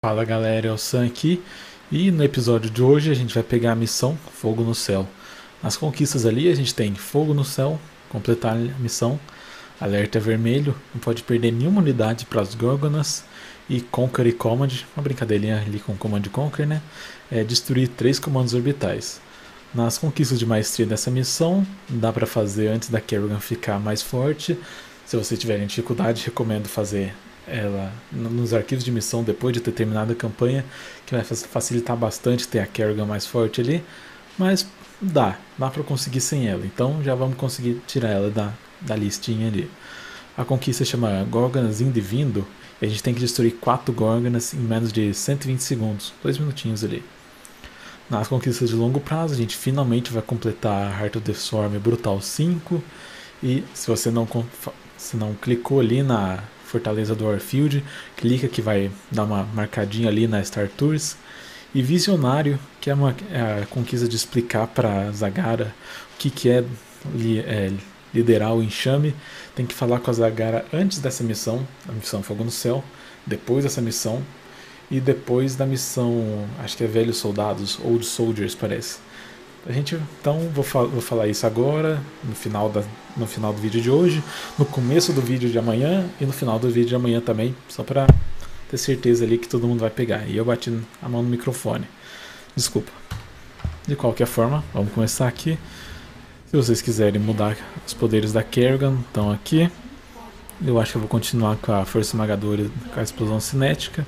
Fala galera, é o Sam aqui e no episódio de hoje a gente vai pegar a missão Fogo no Céu. Nas conquistas ali a gente tem Fogo no Céu, completar a missão, alerta vermelho, não pode perder nenhuma unidade para as Gorgonas e Conquer e Command, uma brincadeirinha ali com Command e Conquer, né? É destruir 3 comandos orbitais. Nas conquistas de maestria dessa missão, dá para fazer antes da Kerrigan ficar mais forte. Se você tiver dificuldade, recomendo fazer ela nos arquivos de missão depois de ter terminado a campanha, que vai facilitar bastante ter a Kerrigan mais forte ali, mas dá para conseguir sem ela, então já vamos conseguir tirar ela da listinha ali. A conquista chama Gorgonas Indivindo e a gente tem que destruir 4 Gorgonas em menos de 120 segundos, 2 minutinhos ali. Nas conquistas de longo prazo a gente finalmente vai completar a Heart of the Storm Brutal 5 e se você não clicou ali na Fortaleza do Warfield, clica que vai dar uma marcadinha ali na Star Tours. E Visionário, que é a conquista de explicar para Zagara o que é liderar o enxame. Tem que falar com a Zagara antes dessa missão, a missão Fogo no Céu, depois dessa missão e depois da missão, acho que é Velhos Soldados, Old Soldiers parece. Então vou falar isso agora, no final do vídeo de hoje, no começo do vídeo de amanhã e no final do vídeo de amanhã também, só para ter certeza ali que todo mundo vai pegar. E eu bati a mão no microfone, desculpa. De qualquer forma, vamos começar aqui. Se vocês quiserem mudar os poderes da Kerrigan, estão aqui. Eu acho que eu vou continuar com a Força Esmagadora, com a Explosão Cinética.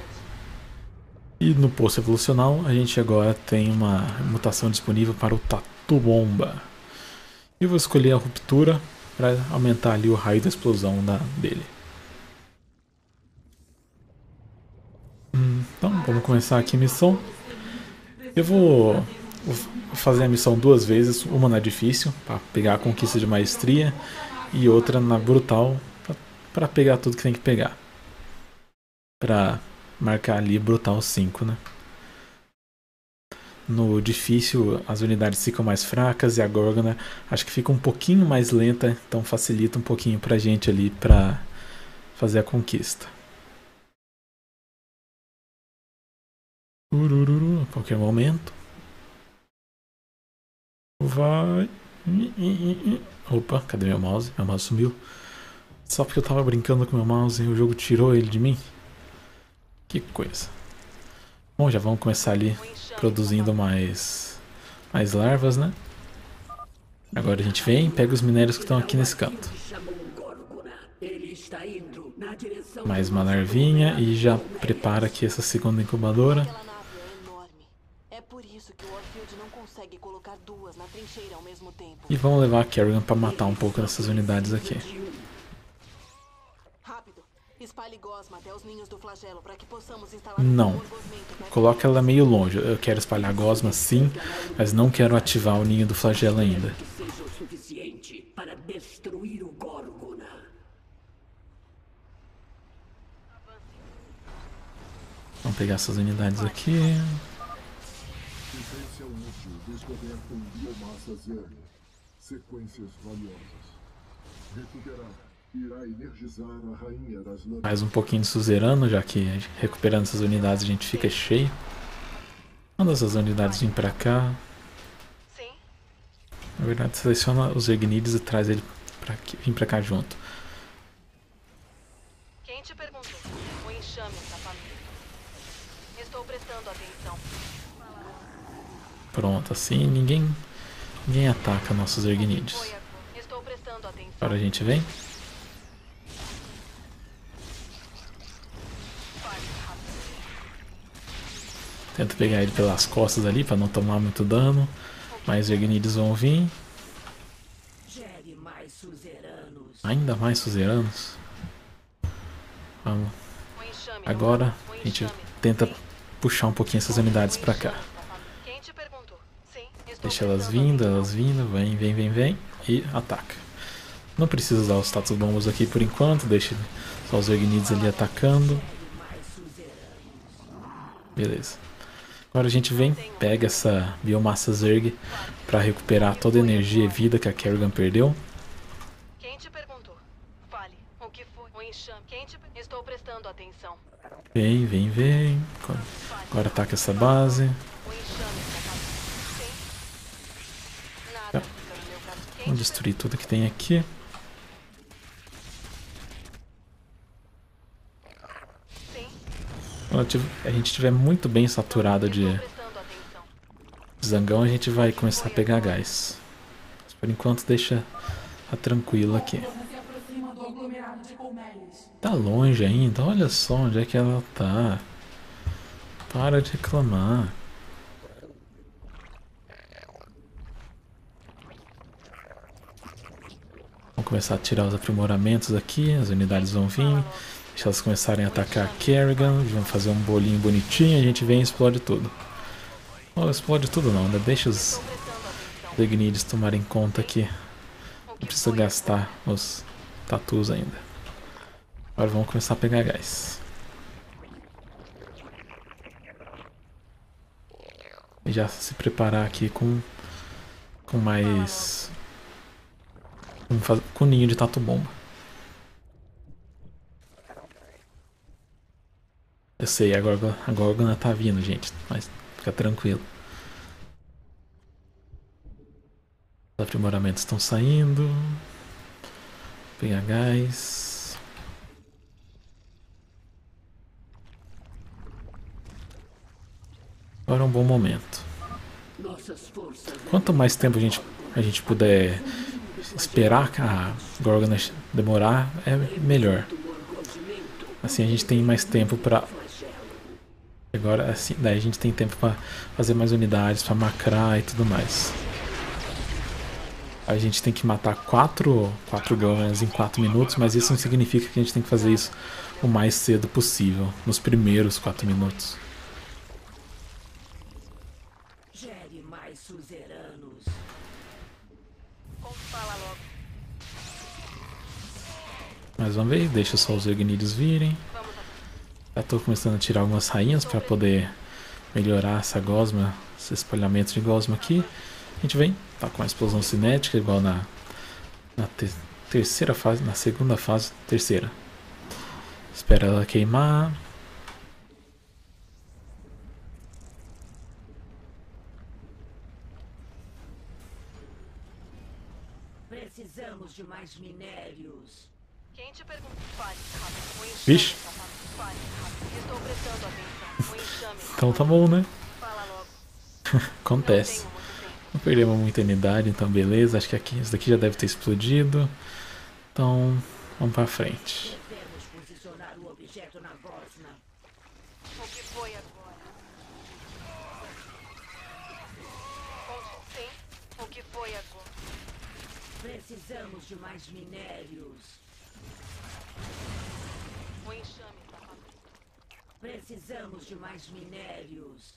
E no posto evolucional a gente agora tem uma mutação disponível para o Tatu Bomba. E vou escolher a ruptura para aumentar ali o raio da explosão dele. Então vamos começar aqui a missão. Eu vou fazer a missão 2 vezes, uma na difícil para pegar a conquista de maestria e outra na brutal para pegar tudo que tem que pegar. Para marcar ali Brutal 5, né? No difícil as unidades ficam mais fracas e a Gorgona acho que fica um pouquinho mais lenta, então facilita um pouquinho pra gente ali pra fazer a conquista. A qualquer momento. Vai. Opa, cadê meu mouse? Meu mouse sumiu. Só porque eu tava brincando com meu mouse e o jogo tirou ele de mim. Que coisa. Bom, já vamos começar ali produzindo mais larvas, né? Agora a gente vem e pega os minérios que estão aqui nesse canto. Mais uma larvinha e já prepara aqui essa segunda incubadora. E vamos levar a Kerrigan para matar um pouco dessas unidades aqui. Não, coloca ela meio longe. Eu quero espalhar gosma sim, mas não quero ativar o ninho do flagelo ainda. Vamos pegar essas unidades aqui. Mais um pouquinho de suzerano, já que recuperando essas unidades a gente fica cheio. Manda essas unidades vir pra cá. Na verdade, seleciona os Ergnides e traz ele vir pra cá junto. Quem te perguntou? O enxame está faminto. Estou prestando atenção. Pronto, assim ninguém ataca nossos Ergnides. Agora a gente vem. Tenta pegar ele pelas costas ali para não tomar muito dano. Mais Ergnides vão vir. Ainda mais suzeranos. Vamos. Agora a gente tenta puxar um pouquinho essas unidades para cá. Deixa elas vindo, vem e ataca. Não precisa usar os status bombas aqui por enquanto, deixa só os Ergnides ali atacando. Beleza. Agora a gente vem, pega essa biomassa Zerg para recuperar toda a energia e vida que a Kerrigan perdeu. Quem te perguntou? Fale. O que foi? O enxame. Estou prestando atenção. Vem, vem, vem. Agora ataca essa base. O enxame está caminho. Sim. Nada fica no meu braço quente. Vamos destruir tudo que tem aqui. Sim. Quando a gente estiver muito bem saturado de Estou prestando atenção. zangão, a gente vai começar a pegar gás. Mas por enquanto deixa tranquilo aqui. Se aproxima do aglomerado de colmeias. Tá longe ainda, olha só onde é que ela tá. Para de reclamar. Vamos começar a tirar os aprimoramentos aqui, as unidades vão vir. Deixa elas começarem a atacar a Kerrigan. Vamos fazer um bolinho bonitinho, a gente vem e explode tudo. Não explode tudo não, ainda deixa os Ignides tomarem conta aqui. Não precisa gastar os tatus ainda. Agora vamos começar a pegar gás. E já se preparar aqui com mais... com ninho de tatu-bomba. Eu sei, a Gorgona tá vindo, gente, mas fica tranquilo. Os aprimoramentos estão saindo. Vou pegar gás. Agora é um bom momento. Quanto mais tempo a gente puder esperar a Gorgona demorar, é melhor. Assim a gente tem mais tempo pra... Agora assim, daí a gente tem tempo pra fazer mais unidades, pra macrar e tudo mais. A gente tem que matar 4 Gorgonas em 4 minutos, mas isso não significa que a gente tem que fazer isso o mais cedo possível, nos primeiros 4 minutos. Gere mais suzeranos. Fala logo. Mais uma vez, deixa só os Ignides virem. Já estou começando a tirar algumas rainhas para poder melhorar essa gosma, esse espalhamento de gosma aqui. A gente vem, tá com a explosão cinética igual na terceira fase, na segunda fase, terceira. Espera ela queimar. Precisamos de mais minérios. Quem te pergunta? Fale rápido. O enxame Vixe. está caminho. Fale rápido. Estou prestando atenção. O enxame está Então tá bom, né? Fala logo. Acontece. Não tenho muito tempo. Não perdemos muita unidade, então beleza. Acho que aqui, isso daqui já deve ter explodido. Então, vamos pra frente. Devemos posicionar o objeto na gosma. O que foi agora? Sim. O que foi agora? Precisamos de mais minérios. O enxame está caminho. Precisamos de mais minérios.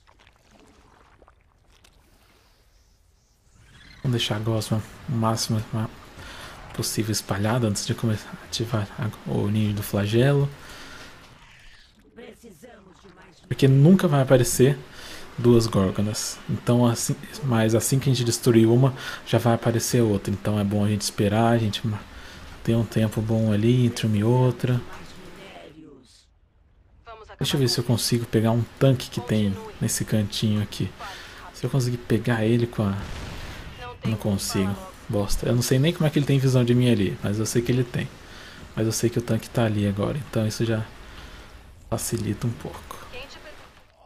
Vamos deixar a gosma o máximo possível espalhada antes de começar a ativar o ninho do flagelo. Precisamos de mais Porque nunca vai aparecer 2 Gorgonas. Então, assim que a gente destruir uma, já vai aparecer outra. Então é bom a gente esperar, a gente ter um tempo bom ali entre uma e outra. minérios. Vamos acabar Deixa eu ver se eu consigo pegar um tanque que tem nesse cantinho aqui. Se eu conseguir pegar ele com a... Não consigo. Bosta. Eu não sei nem como é que ele tem visão de mim ali, mas eu sei que ele tem. Mas eu sei que o tanque tá ali agora, então isso já facilita um pouco. Quem te pergunta?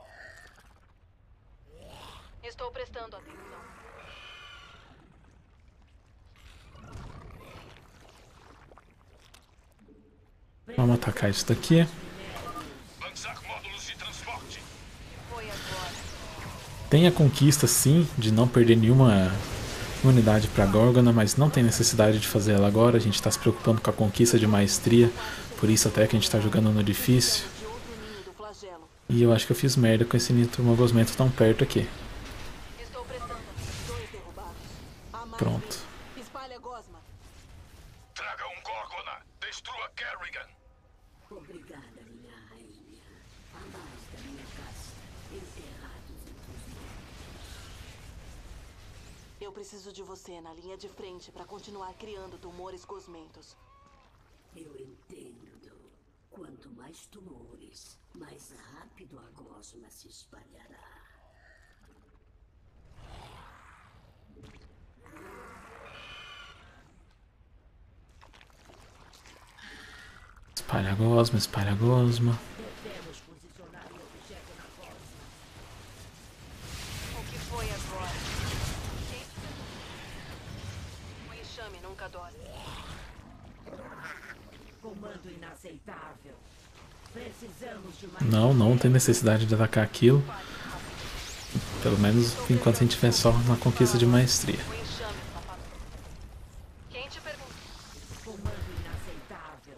Estou prestando atenção. Vamos atacar isso daqui. Lançar módulos de transporte. Foi agora. Tem a conquista sim de não perder nenhuma unidade para Gorgona, mas não tem necessidade de fazer ela agora. A gente está se preocupando com a conquista de maestria, por isso até que a gente está jogando no difícil. De outro ninho do flagelo. E eu acho que eu fiz merda com esse nitromogosmento tão perto aqui. Estou prestando atenção. 2 derrubados. A mais Pronto. um. Espalha gosma. Traga um Gorgona. Destrua Kerrigan. Obrigada, minha rainha. A mais da minha casa. Enterrados entre os mortos. Eu preciso de você na linha de frente para continuar criando tumores gosmentos. Eu entendo. Quanto mais tumores, mais rápido a gosma se espalhará. Espalha a gosma, espalha a gosma. Devemos posicionar o objeto na gosma. O que foi agora? O enxame nunca dorme. Comando inaceitável. Precisamos de mais. Não tem necessidade de atacar aquilo. Pelo menos enquanto a gente estiver só na conquista de maestria. O enxame, safado. Quem te pergunta? Comando inaceitável.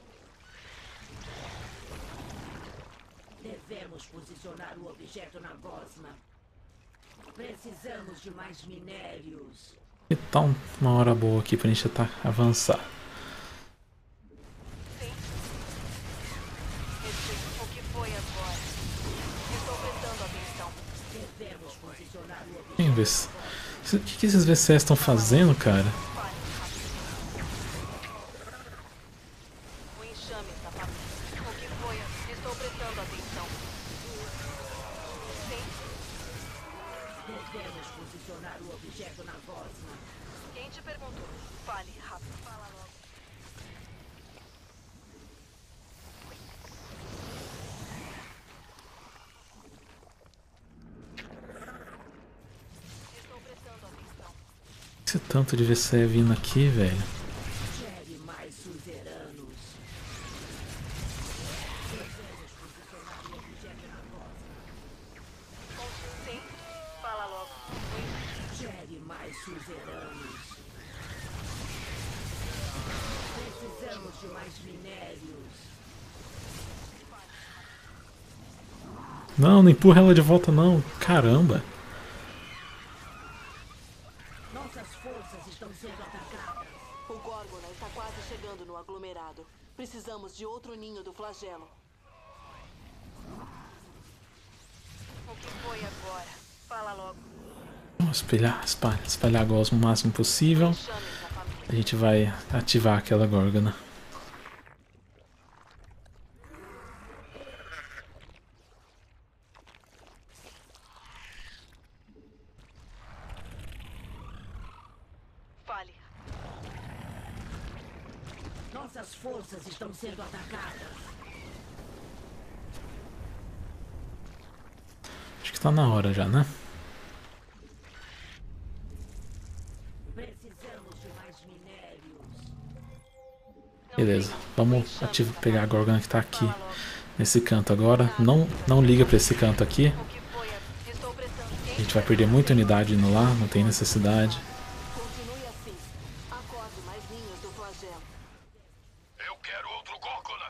Devemos posicionar o objeto na gosma. Precisamos de mais minérios. E tá uma hora boa aqui pra gente avançar. Sim. O que foi agora? Estou prestando atenção. Devemos posicionar o objeto. Vem ver se... O que esses VCS estão fazendo, cara? O enxame, safado. O que foi? Estou prestando atenção. Sim. Devemos posicionar o objeto na gosma. Quem te perguntou? Fale rápido. Fala logo. Estou prestando atenção. Esse tanto de VCE vindo aqui, velho. Gere mais suzeranos. Devemos posicionar o objeto na gosma. Sim. Fala logo. Gere mais suzeranos. Precisamos de mais minérios. Não empurra ela de volta não. Caramba. Nossas forças estão sendo atacadas. O Górgona está quase chegando no aglomerado. Precisamos de outro ninho do flagelo. O que foi agora? Fala logo. Vamos espalhar a gosma o máximo possível. Chame essa família. A gente vai ativar aquela górgona. Fale. Nossas forças estão sendo atacadas. Acho que tá na hora já, né? Precisamos de mais minérios. Beleza. Vamos pegar a górgona que tá aqui nesse canto agora. Não liga pra esse canto aqui. O que foi? Estou prestando. A gente vai perder muita unidade indo lá, não tem necessidade. Continue assim. Acorde mais ninhos do flagelo. Eu quero outro Górgona.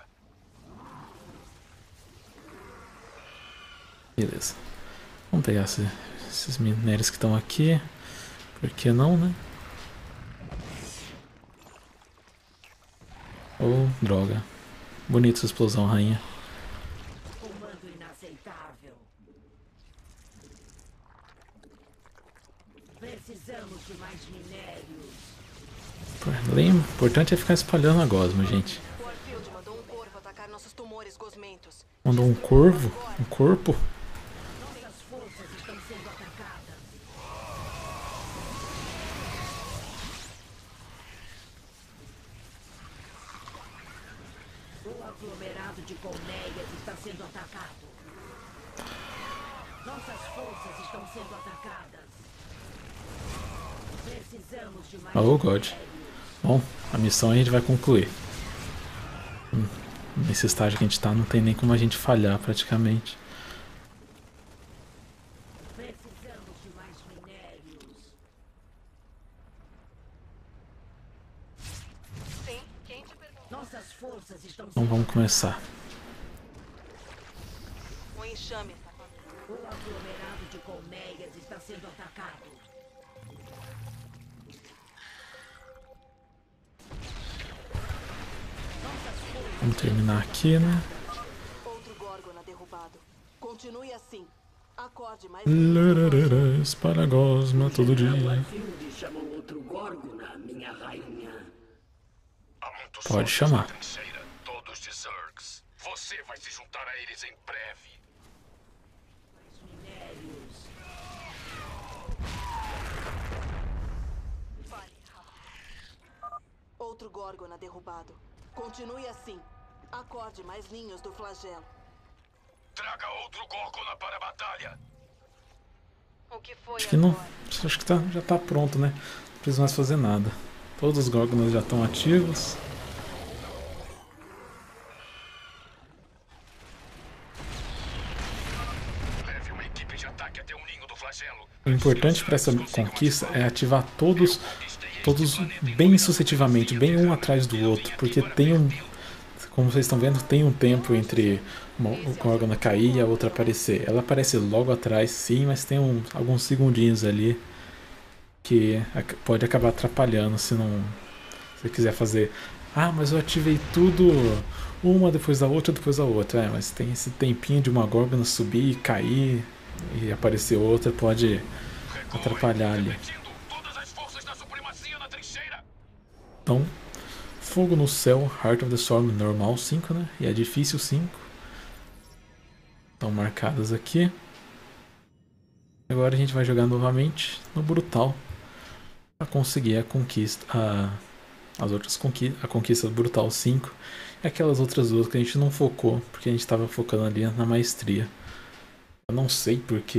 Beleza. Vamos pegar esses minérios que estão aqui. Por que não, né? Oh, droga. Bonita essa explosão, rainha. Comando inaceitável. Precisamos de mais minérios. O importante é ficar espalhando a gosma, gente. O Warfield mandou um corvo atacar nossos tumores gosmentos. Mandou um corvo? Um corpo? Nossas forças estão sendo atacadas. O aglomerado de colmeias está sendo atacado. Nossas forças estão sendo atacadas. Precisamos de mais Oh, God. minérios. Bom, a missão a gente vai concluir. Nesse estágio que a gente tá, não tem nem como a gente falhar praticamente. Precisamos de mais minérios. Sim. Quem te perguntou? Nossas forças estão Então sendo vamos começar. O enxame, safado. O aglomerado de colmeias está sendo atacado. Vamos terminar aqui, né? Outro Górgona derrubado. Continue assim. Acorde mais Lararara, espalha a gosma todo dia. Warfield chamou outro Górgona, minha rainha. Há muitos Pode soldados chamar. na trincheira, todos de Zergs. Você Você vai se juntar a eles em breve. Minérios. Fale rápido. Outro Górgona derrubado. Continue assim. Acorde mais ninhos do flagelo. Traga outro Górgona para a batalha. O que foi Acho que não. agora? Acho que já tá pronto, né? Não precisa mais fazer nada. Todos os Gorgonas já estão ativos. Leve uma equipe de ataque até o ninho do flagelo. O importante para essa conquista é ativar todos bem sucessivamente, bem um atrás do outro, porque tem um, como vocês estão vendo, tem um tempo entre o Gorgona cair e a outra aparecer. Ela aparece logo atrás, sim, mas tem alguns segundinhos ali que pode acabar atrapalhando se não, se você quiser fazer. Ah, mas eu ativei tudo uma depois da outra. É, mas tem esse tempinho de uma Gorgona subir e cair e aparecer outra, pode atrapalhar ali. Todas as forças da supremacia na trincheira. Então, Fogo no Céu, Heart of the Storm normal 5, né? E é difícil 5. Estão marcadas aqui. Agora a gente vai jogar novamente no Brutal para conseguir a conquista, a conquista do Brutal 5 e aquelas outras duas que a gente não focou, porque a gente estava focando ali na maestria. Eu não sei porque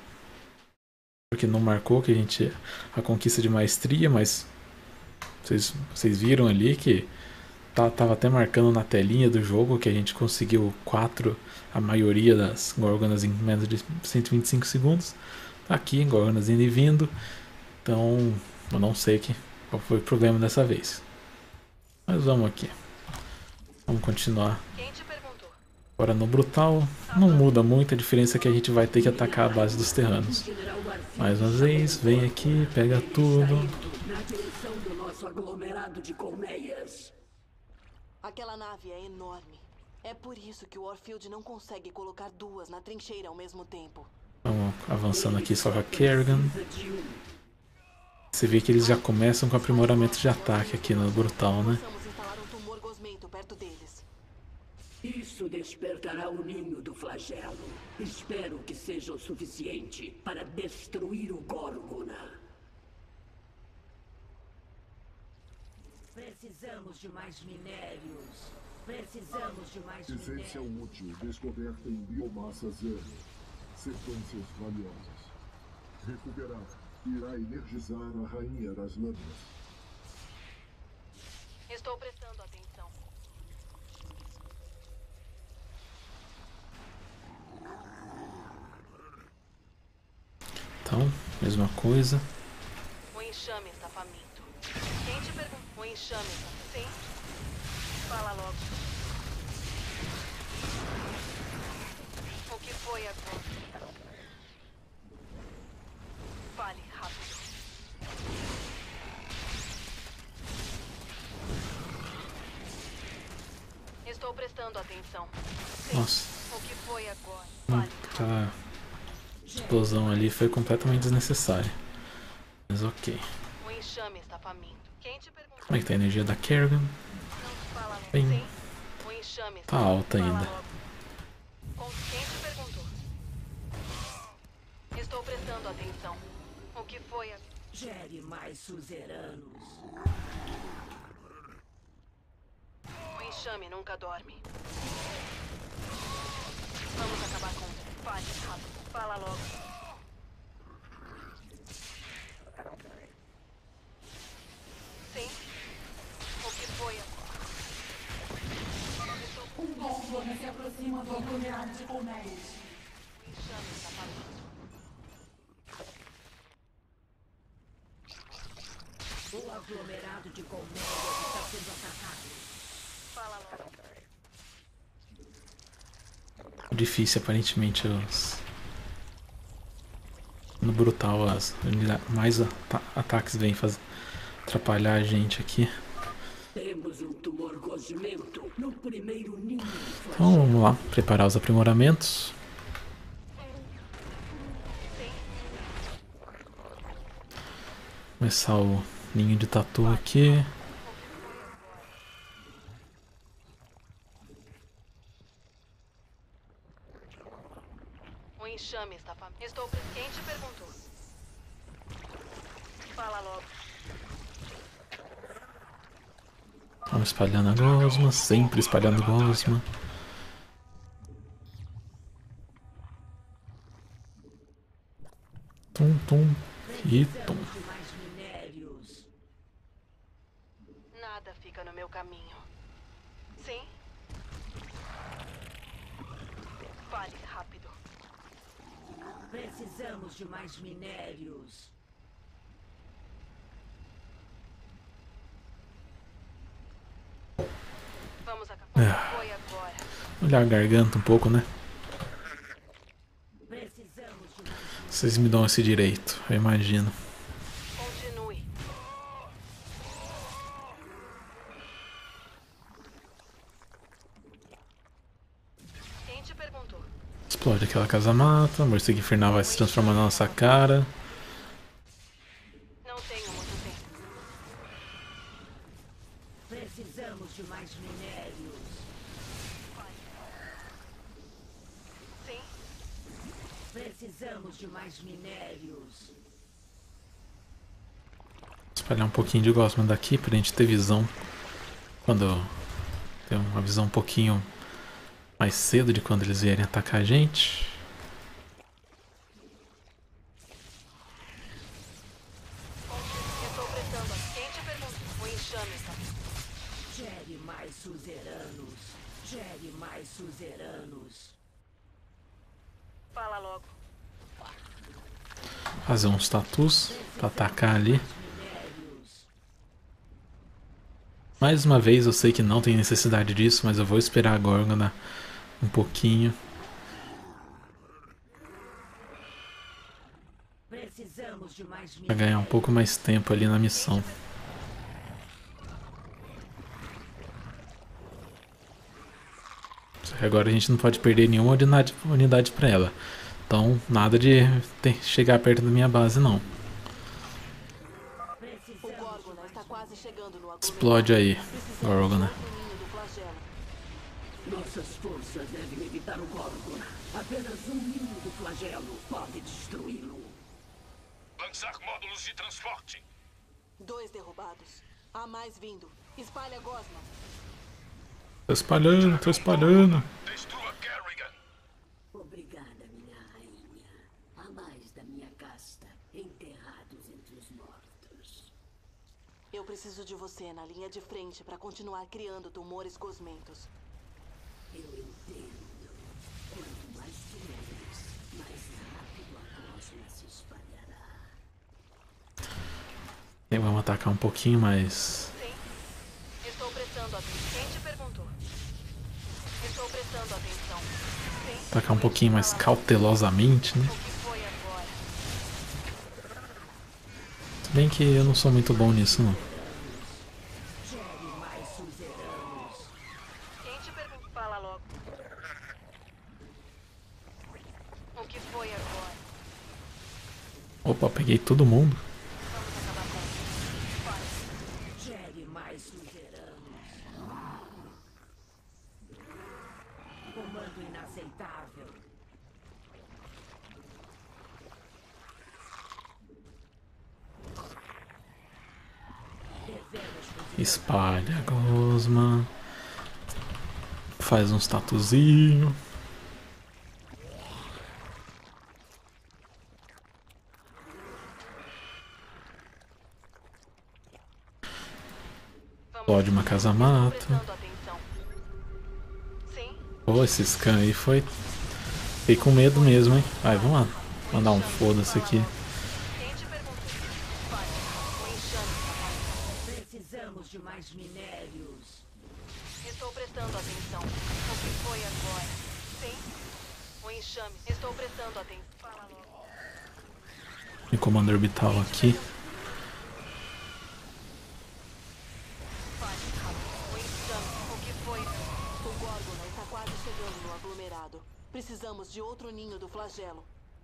não marcou que a conquista de maestria, mas vocês viram ali que tava até marcando na telinha do jogo que a gente conseguiu 4, a maioria das Gorgonas em menos de 125 segundos. Aqui, Gorgonas indo e vindo. Então, eu não sei qual foi o problema dessa vez. Mas vamos aqui. Vamos continuar. Quem te perguntou? Agora no Brutal, não muda muito, a diferença é que a gente vai ter que atacar a base dos terranos. Mais uma vez, vem aqui, pega tudo. Na direção do nosso aglomerado de colmeias. Aquela nave é enorme. É por isso que o Warfield não consegue colocar duas na trincheira ao mesmo tempo. Vamos avançando aqui só com a Kerrigan. Você vê que eles já começam com aprimoramento de ataque aqui no Brutal, né? Precisamos instalar um tumor gosmento perto deles. Isso despertará o ninho do flagelo. Espero que seja o suficiente para destruir o Górgona. Precisamos de mais minérios. Precisamos de mais Essência minérios. útil descoberta em biomassa zero. Sequências valiosas. Recuperar irá energizar a rainha das lâminas. Estou prestando atenção. Então, mesma coisa. O enxame está faminto. Quem te perguntou? O enxame está... Sim? Fala logo. O que foi agora? Fale rápido. Estou prestando atenção. Sim. Nossa, O que foi agora? Fale rápido. tá. A explosão ali foi completamente desnecessária. Mas ok. O enxame está faminto. Quem te perguntou? Como é que tá a energia da Kerrigan? Não fala logo. Bem, Sim? O enxame está tá alta Fala ainda. logo. Quem te perguntou? Estou prestando atenção. O que foi agora? Gere mais suzeranos. O enxame nunca dorme. Vamos acabar com... Fale rápido. Fala logo. Sim? O que foi agora? Um Górgona se aproxima do aglomerado de colmeias. O enxame está faminto. O aglomerado de colmeias está sendo atacado. Fala logo. Difícil aparentemente no Brutal mais ataques vêm atrapalhar a gente aqui. Temos um tumor gosmento no primeiro ninho do flagelo. Então vamos lá, preparar os aprimoramentos. Começar o ninho de tatu aqui. Fala logo. Vamos espalhando a gosma, sempre espalhando gosma. Tum, tum e tum. De mais minérios. Nada fica no meu caminho. Sim? Fale rápido. Precisamos de mais minérios. Vamos acabar. Foi agora. Olhar a garganta um pouco, né? Precisamos de mais. Vocês me dão esse direito, eu imagino. Continue. Quem te perguntou? Explode aquela casa-mata, o morcego infernal vai se transformar na nossa cara. Não tenho muito tempo. Precisamos de mais minérios. Sim? Precisamos de mais minérios. Espalhar um pouquinho de gosma daqui pra gente ter visão. Quando ter uma visão um pouquinho mais cedo de quando eles vierem atacar a gente. Estou prestando. Quem te perguntou? O enxame está. Gere mais suzeranos. Gere mais suzeranos. Fala logo. Fazer uns tatus pra atacar ali. Minérios. Mais uma vez, eu sei que não tem necessidade disso, mas eu vou esperar a Górgona um pouquinho. Precisamos de mais Pra minérios. ganhar um pouco mais tempo ali na missão. Só que agora a gente não pode perder nenhuma unidade pra ela. Então, nada de chegar perto da minha base, não. O Górgona está quase chegando no aglomerado. Explode aí, Górgona. Do ninho do flagelo. Nossas forças devem evitar o Górgona. Apenas um ninho do flagelo pode destruí-lo. Lançar módulos de transporte. 2 derrubados. Há mais vindo. Espalha a gosma. Tô espalhando, tô espalhando. Destrua Kerrigan. Obrigada, minha rainha. Há mais da minha casta enterrados entre os mortos. Eu preciso de você na linha de frente para continuar criando tumores gosmentos. Eu entendo. Quanto mais tumores, mais rápido a gosma se espalhará. E vamos atacar um pouquinho mais. Sim. Estou prestando atenção. Quem te perguntou? Estou prestando atenção. Sim. Atacar um pouquinho mais cautelosamente, né? O que foi agora? Se bem que eu não sou muito bom nisso, não. Gere mais suzeranos. Quem te perguntou? Fala logo. O que foi agora? Opa, peguei todo mundo. Vamos acabar com isso. Gere mais suzeranos. Comando inaceitável. Devemos conseguir. Espalha a gosma. Faz uns tatuzinho. Explode uma casa-mata. Prestando atenção. Sim. Pô, esse scan aí foi... Fiquei com medo mesmo, hein? Vai, vamos lá. Mandar um foda-se aqui. Quem te perguntou? Vai. O enxame. Precisamos de mais minérios. Estou prestando atenção. O que foi agora? Sim. O enxame. Estou prestando atenção. Fala logo. E comando orbital aqui. Fale rápido. O enxame. O que foi? O Górgona está quase chegando no aglomerado. Precisamos de outro ninho do flagelo.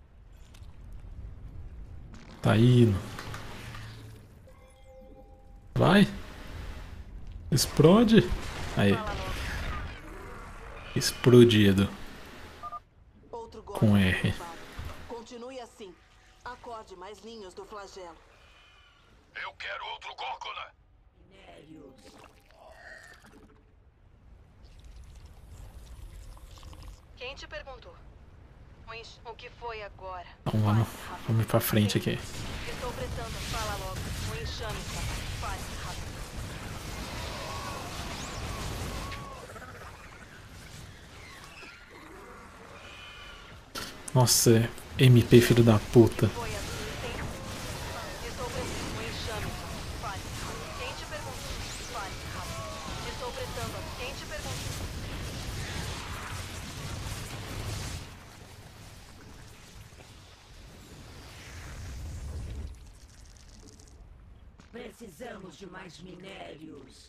Tá indo. Vai. Explode. Aí. Fala logo. Explodido. Outro Com Górgona R. derrubado. Continue assim. Acorde mais ninhos do flagelo. Eu quero outro Górgona. Minérios. Quem te perguntou? O que foi agora? Então vamos ir pra frente aqui. Estou prestando. Fala logo. O enxame está. Fale rápido. Nossa, MP filho da puta. Foi assim, sim? Estou prestando. O enxame está. Fale rápido. Quem te perguntou? Fale rápido. Estou prestando. Quem te perguntou? Precisamos de mais minérios.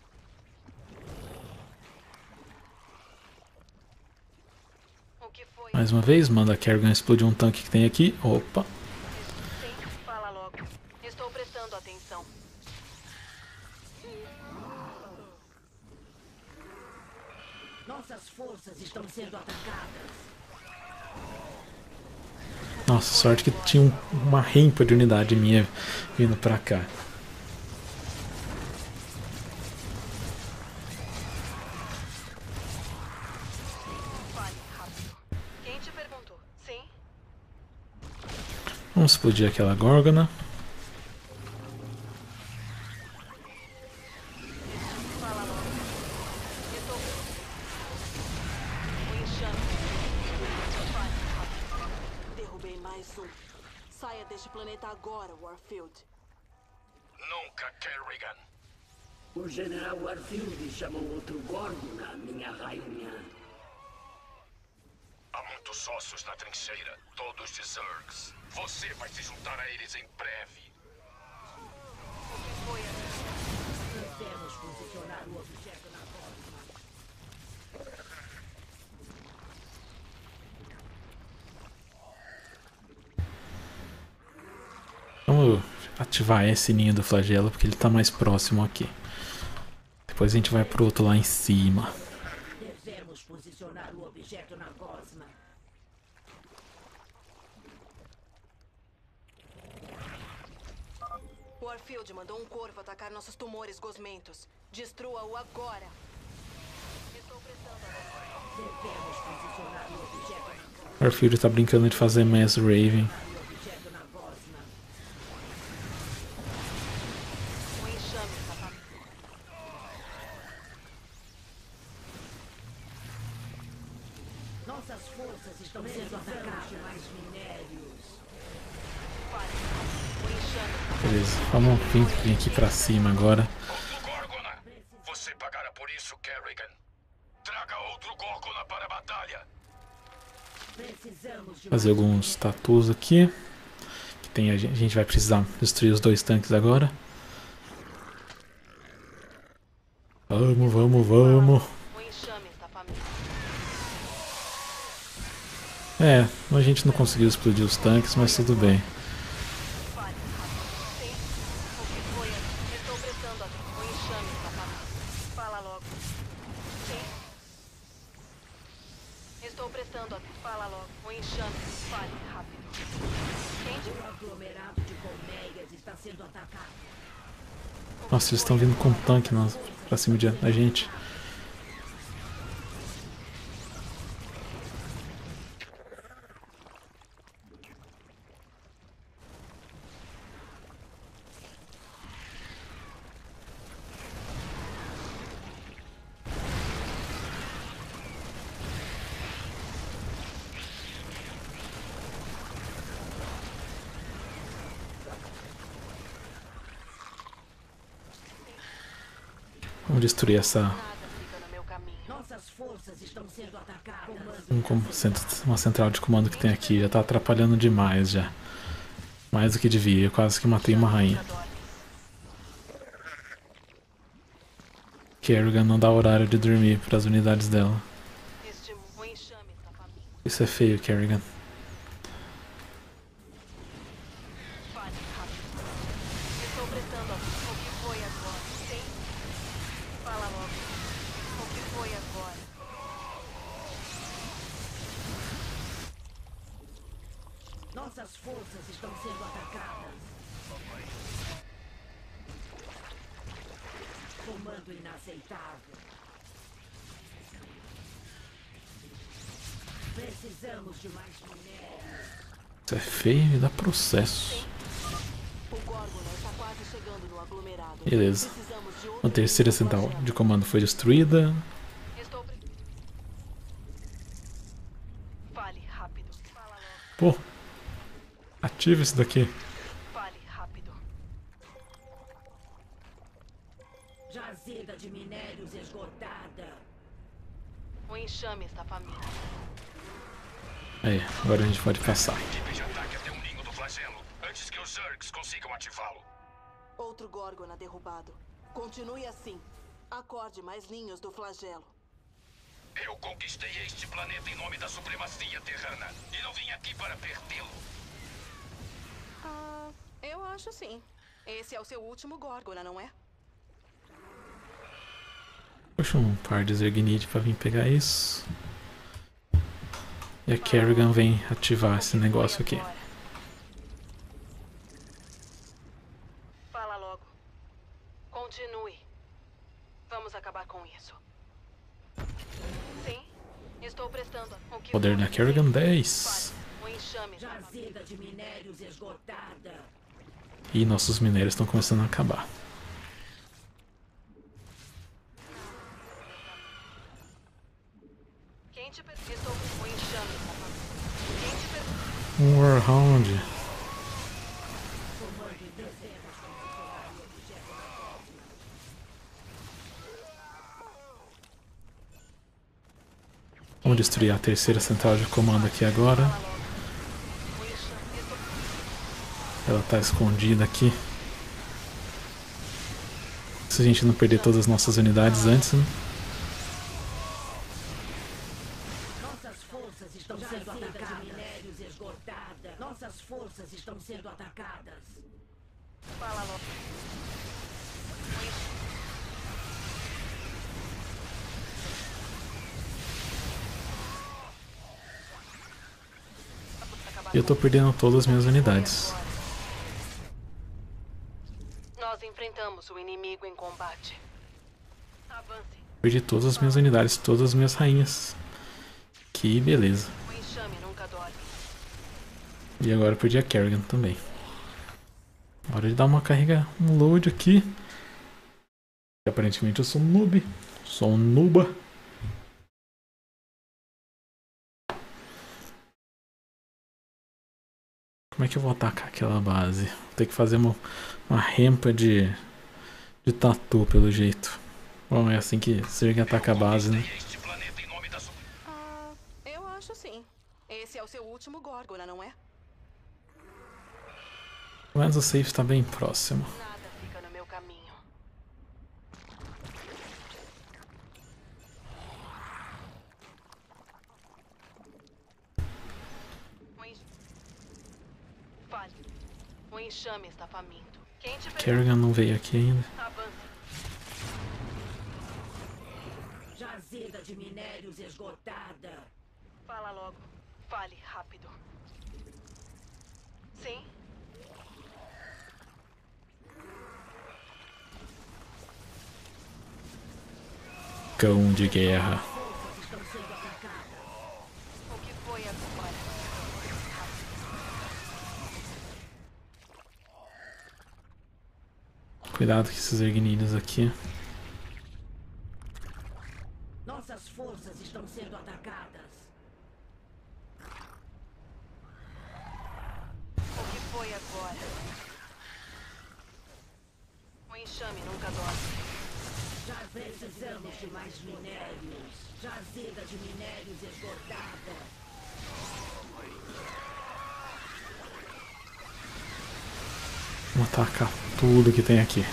O que foi? Mais uma vez, manda a Kerrigan explodir um tanque que tem aqui. Opa. Sim, fala logo. Estou prestando atenção. Nossas forças estão sendo atacadas. Nossa, sorte que tinha uma rampa de unidade minha vindo pra cá. Fale rápido. Quem te perguntou? Sim? Vamos explodir aquela Górgona. Fala logo. Estou... O enxame. Fale rápido. Derrubei mais um. Saia deste planeta agora, Warfield. Nunca, Kerrigan. O General Warfield chamou outro Górgona, minha rainha. Há muitos sócios na trincheira, todos de Zergs. Você vai se juntar a eles em breve. O que foi? Devemos posicionar o objeto na Górgona. Vamos ativar esse ninho do flagelo porque ele tá mais próximo aqui. Depois a gente vai pro outro lá em cima. Devemos posicionar o objeto na Gosma. Warfield mandou um corvo atacar nossos tumores gosmentos. Destrua-o agora. Estou prestando atenção. Devemos posicionar o objeto na Gosma. Warfield tá brincando de fazer Mass Raven. O objeto na Gosma. O enxame está pra... Nossas forças estão sendo atacadas. Mais minérios. Fale. O enxame está... Beleza, vamos vir aqui pra cima agora. Outro Górgona. Você pagará por isso, Kerrigan. Traga outro Górgona para a batalha. Precisamos de Fazer alguns tatus aqui. Que tem, a gente vai precisar destruir os dois tanques agora. Vamos, vamos, vamos. O enxame está pra... É, a gente não conseguiu explodir os tanques, mas tudo bem. Fale rápido. Sim. O que foi? Estou prestando atenção. O enxame está pra... Fala logo. Sim. Estou prestando atenção. Fala logo. O enxame. Fale rápido. Quem te... O aglomerado de colmeias está sendo atacado. Nossa, eles estão vindo com um tanque pra cima da gente. Vamos destruir essa. Nada fica no meu caminho. Nossas forças estão sendo atacadas. Uma central de comando que tem aqui. Já tá atrapalhando demais já. Mais do que devia. Eu quase que matei uma rainha. Kerrigan não dá horário de dormir para as unidades dela. O enxame está pra... Isso é feio, Kerrigan. Fale rápido. Estou prestando atenção. O que foi agora? Sim. Fala logo. O que foi agora? Nossas forças estão sendo atacadas. comando inaceitável. Precisamos de mais minérios. Isso é feio e dá processo. O Górgona está quase chegando no aglomerado. Beleza. Precisamos de outro A terceira ninho do central flagelo. de comando foi destruída. Estou Fale rápido. Fala logo. Pô, ativa isso daqui. Fale rápido. Jazida de minérios esgotada. O enxame está faminto. Aí, agora a gente pode passar. Equipe de ataque até um ninho do flagelo, antes que os Zergs consigam ativá-lo. Outro Górgona derrubado. Continue assim. Acorde mais ninhos do flagelo. Eu conquistei este planeta em nome da supremacia terrana e não vim aqui para perdê-lo. Eu acho sim. Esse é o seu último Górgona, não é? Puxa um par de Zergnid pra vir pegar isso. E a Kerrigan vem ativar esse negócio aqui. Fala logo. Continue. Vamos acabar com isso. Sim, estou prestando. O que Poder da Kerrigan 10. O enxame. Jazida de minérios esgotada. E nossos minérios estão começando a acabar. Quem te estou o enxame. Quem te Um Warhound. Vamos destruir a terceira central de comando aqui agora. O enxame. Ela está escondida aqui. Se a gente não perder todas as nossas unidades antes, né? Nossas forças estão sendo atacadas. Minérios esgotada. Nossas forças estão sendo atacadas. Fala logo. E eu tô perdendo todas as minhas unidades. Nós enfrentamos o inimigo em combate. Avance. Perdi todas as minhas unidades, todas as minhas rainhas. Que beleza. O enxame nunca dorme. E agora eu perdi a Kerrigan também. Hora de dar uma carga, um load aqui. Aparentemente eu sou um noob. Sou um nuba. Como é que eu vou atacar aquela base? Vou ter que fazer uma rampa de tatu pelo jeito. Bom, é assim que Zerg ataca a base, né? Este planeta em nome da Eu acho sim. Esse é o seu último Górgona, não é? Pelo menos o safe está bem próximo. Nada fica no meu caminho. Fale. O enxame está faminto. Quem te Kerrigan não veio aqui ainda. Avance. Jazida de minérios esgotada. Fala logo. Fale rápido. Sim? Cão de guerra. O que foi agora? Cuidado com esses Zergnidos aqui. Nossas forças estão sendo atacadas. O que foi agora? O enxame nunca dorme. Já precisamos de mais minérios. Jazida de minérios esgotada. Vamos atacar tudo que tem aqui.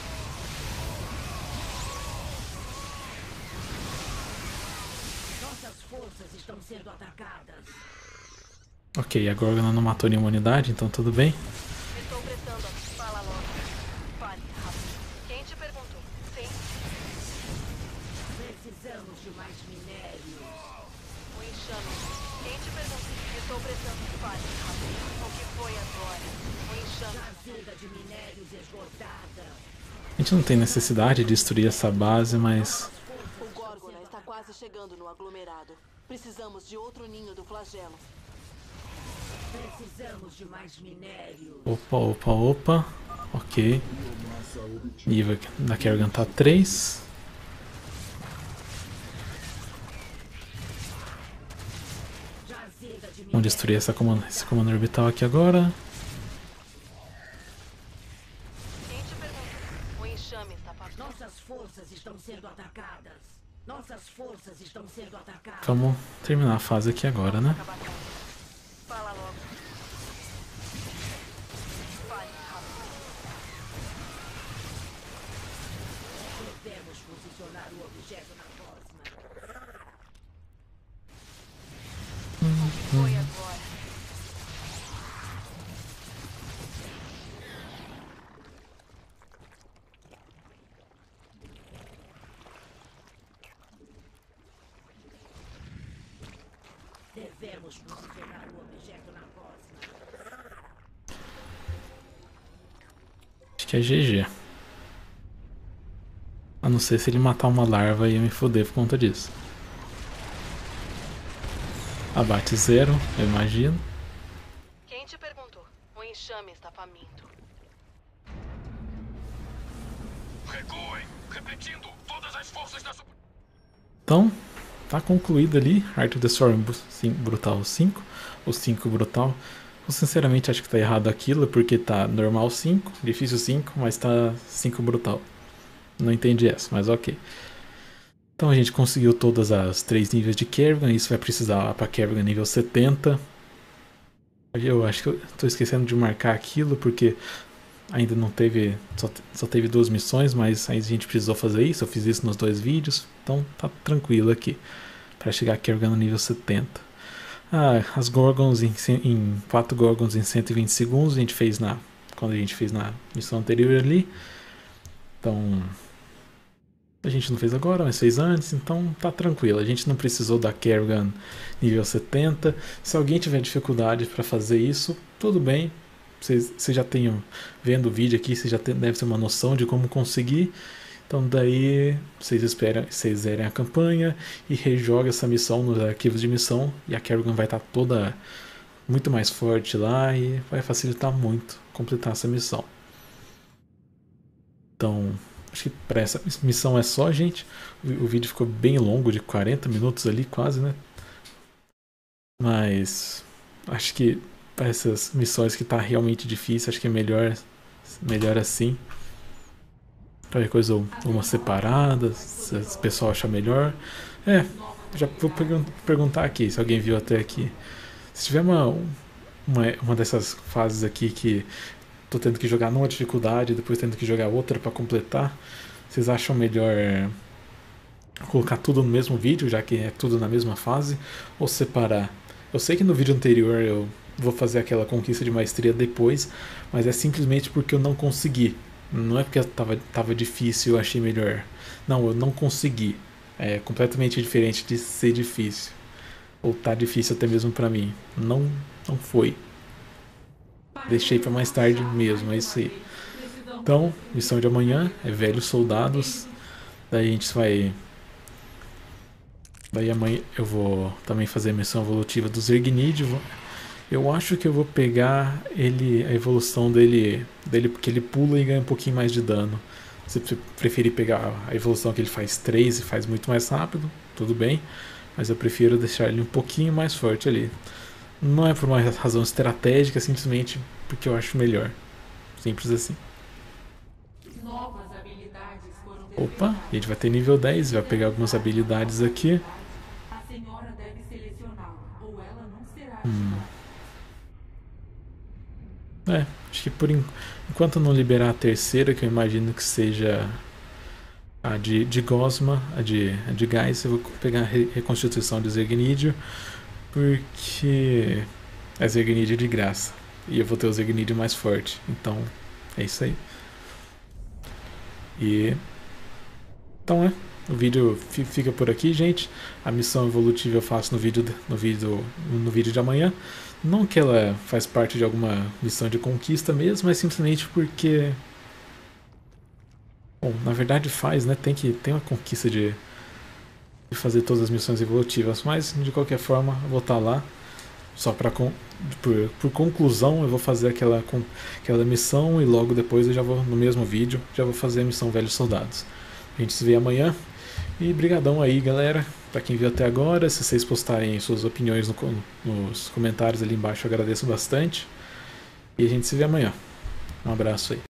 Nossas forças estão sendo atacadas. Ok, a Gorgona não matou nenhuma unidade, então tudo bem. Estou prestando. Fala logo. Fale rápido. Quem te perguntou? Sim? Precisamos de mais minérios. O enxame. Quem te perguntou? Estou prestando. Fale rápido. O que foi agora? O enxame. Jazida de minérios esgotada. A gente não tem necessidade de destruir essa base, mas... O Górgona está quase chegando no aglomerado. Precisamos de outro ninho do flagelo. Precisamos de mais minério. Opa, opa, opa. Ok. Biomassa obtida. Nível da Kerrigan tá 3. Jazida de Vamos destruir esse comando orbital aqui agora. Quem te perguntou? O enxame está passando. Nossas forças estão sendo atacadas. Nossas forças estão sendo atacadas. Vamos terminar a fase aqui agora, né? Fala logo. Fale rápido. Devemos posicionar o objeto na próxima. Foi agora. Devemos posicionar o objeto na próxima. Acho que é GG. A não ser se ele matar uma larva e eu me foder por conta disso. Abate 0, eu imagino. Quem te perguntou? O enxame está faminto. Recuem! Repetindo, todas as forças da... Então, tá concluído ali. Art of the Storm Brutal 5. O 5 Brutal. Eu sinceramente acho que tá errado aquilo, porque tá normal 5, difícil 5, mas tá 5 Brutal. Não entendi essa, mas ok. Então a gente conseguiu todas as 3 níveis de Kerrigan. Isso vai precisar para Kerrigan nível 70. Eu acho que eu tô esquecendo de marcar aquilo, porque ainda não teve, só teve 2 missões, mas a gente precisou fazer isso. Eu fiz isso nos 2 vídeos, então tá tranquilo aqui para chegar a Kerrigan no nível 70. As Gorgons em 4 Gorgons em 120 segundos a gente fez quando a gente fez na missão anterior ali. Então a gente não fez agora, mas fez antes, então tá tranquilo. A gente não precisou da Kerrigan nível 70. Se alguém tiver dificuldade para fazer isso, tudo bem. Vocês já tenham, vendo o vídeo aqui, você já deve ter uma noção de como conseguir. Então daí vocês zerem a campanha e rejoga essa missão nos arquivos de missão. E a Kerrigan vai estar toda muito mais forte lá e vai facilitar muito completar essa missão. Então... acho que para essa missão é só, gente. O vídeo ficou bem longo, de 40 minutos ali, quase, né? Mas acho que para essas missões que tá realmente difícil, acho que é melhor assim. Qualquer coisa, uma separada, se o pessoal achar melhor. Já vou perguntar aqui, se alguém viu até aqui. Se tiver uma dessas fases aqui que tô tendo que jogar numa dificuldade, depois tendo que jogar outra para completar, vocês acham melhor colocar tudo no mesmo vídeo, já que é tudo na mesma fase, ou separar? Eu sei que no vídeo anterior eu vou fazer aquela conquista de maestria depois, mas é simplesmente porque eu não consegui. Não é porque tava difícil, eu achei melhor. Não, eu não consegui. É completamente diferente de ser difícil. Ou tá difícil até mesmo pra mim. Não foi. Deixei pra mais tarde mesmo, é isso aí. Então, missão de amanhã é Velhos Soldados. Daí a gente vai... Daí amanhã eu vou também fazer a missão evolutiva do Zergnid. Eu acho que eu vou pegar a evolução dele porque ele pula e ganha um pouquinho mais de dano. Se você preferir pegar a evolução que ele faz 3 e faz muito mais rápido, tudo bem. Mas eu prefiro deixar ele um pouquinho mais forte ali. Não é por uma razão estratégica, simplesmente porque eu acho melhor. Simples assim. Novas habilidades foram Opa, a gente vai ter nível 10, vai pegar algumas habilidades aqui. A senhora deve selecioná-la, ou ela não será Acho que enquanto não liberar a terceira, que eu imagino que seja a de Gosma, a de Gais, eu vou pegar a reconstituição de Zergnidio, porque é Zergnidio de graça. E eu vou ter o Zergnidio mais forte. Então, é isso aí. Então o vídeo fica por aqui, gente. A missão evolutiva eu faço no vídeo de amanhã. Não que ela faz parte de alguma missão de conquista mesmo, mas simplesmente porque Bom, na verdade faz, né? Tem uma conquista de fazer todas as missões evolutivas, mas de qualquer forma eu vou estar lá. Só para por conclusão eu vou fazer aquela missão e logo depois eu já vou, no mesmo vídeo, já vou fazer a missão Velhos Soldados. A gente se vê amanhã e brigadão aí, galera, para quem viu até agora. Se vocês postarem suas opiniões nos comentários ali embaixo eu agradeço bastante. E a gente se vê amanhã. Um abraço aí.